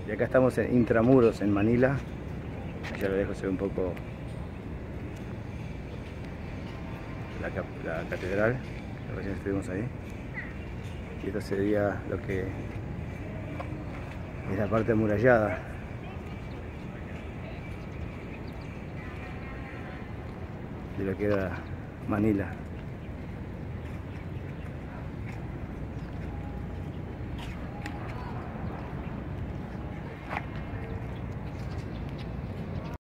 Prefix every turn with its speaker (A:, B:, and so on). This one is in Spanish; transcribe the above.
A: Y acá estamos en Intramuros, en Manila. Ya lo dejo, se ve un poco la catedral, que recién estuvimos ahí. Y esto sería lo que es la parte amurallada de lo que era Manila.